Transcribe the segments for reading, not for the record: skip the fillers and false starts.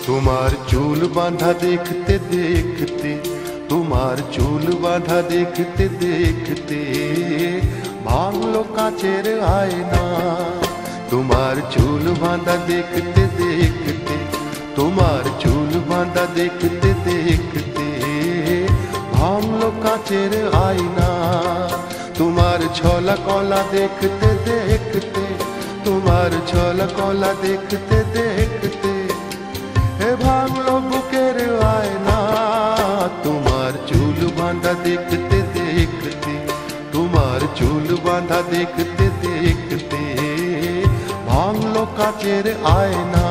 তোমার চুল বাঁধা দেখতে দেখতে, তোমার চুল বাঁধা দেখতে দেখতে ভাঙলো কাচের আয়না। তোমার চুল বাঁধা দেখতে দেখতে, তোমার চুল বাঁধা দেখতে দেখতে ভাঙলো কাচের আয়না। তোমার ছলা কলা দেখতে দেখতে, তোমার ছলা কলা দেখতে দেখতে এ ভাঙলো বুকের আয়না। তোমার চুল বাঁধা দেখতে দেখতে, তোমার চুল বাঁধা দেখতে দেখতে ভাঙলো কাচের আয়না।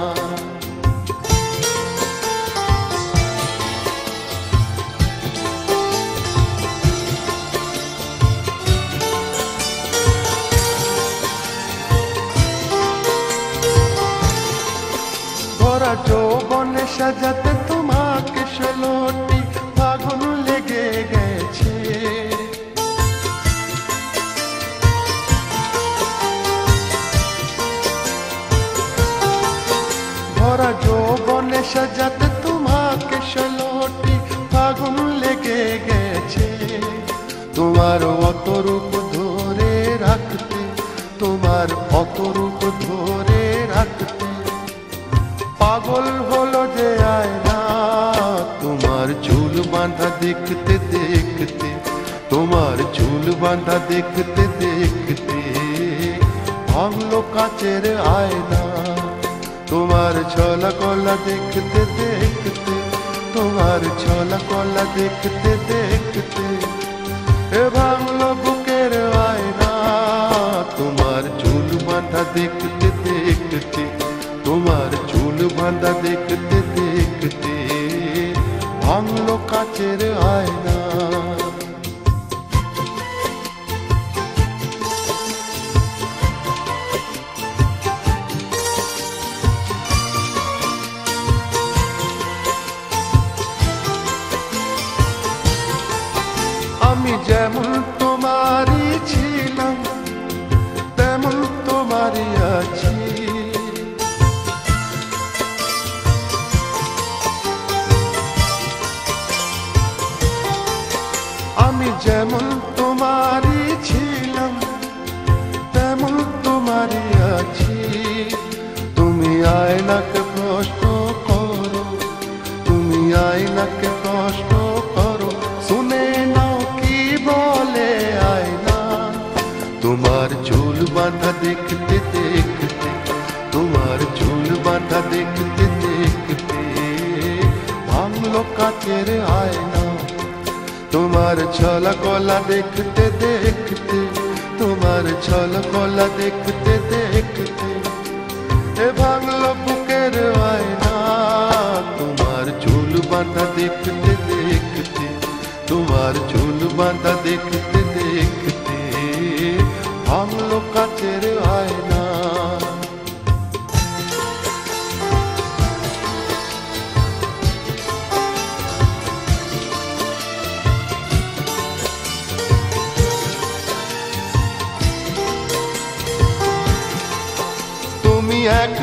ভরা যৌবনে সাজাতে তোমাকে 16টি ফাগুন লেগে গেছে। ভরা যৌবনে সাজাতে তোমাকে 16টি ফাগুন লেগে গেছে। তোমার অত রূপ ধরে রাখতে, তোমার অত রূপ ধরে রাখতে পাগল হলো যে আয়না। তোমার চুল বাঁধা দেখতে দেখতে, তোমার চুল বাঁধা দেখতে দেখতে ভাঙলো কাচের আয়না। তোমার ছলা কলা দেখতে দেখতে, তোমার ছলা কলা দেখতে দেখতে এ ভাঙলো বুকের আয়না। তোমার চুল বাঁধা দেখতে দেখতে, তোমার চুল বাঁধা দেখতে দেখতে ভাঙলো কাচের আয়না। আমি যেমন তোমারই ছিলাম তেমন তোমারই আছি। আমি যেমন তোমারই ছিলাম তেমন তোমারই আছি। তুমি আয়নাকে প্রশ্ন করো, তুমি আয়নাকে প্রশ্ন করো, শুনে নাও কি বলে আয়না। তোমার চুল বাঁধা দেখতে দেখতে, তোমার চুল বাঁধা দেখতে দেখতে ভাঙলো কাচের আয়না। তোমার ছলা কলা দেখতে দেখতে, তোমার ছলা কলা দেখতে দেখতে এ ভাঙলো বুকের আয়না। তোমার চুল বাঁধা দেখতে দেখতে, তোমার চুল বাঁধা দেখতে দেখতে ভাঙলো কাচের আয়না। তুমি এক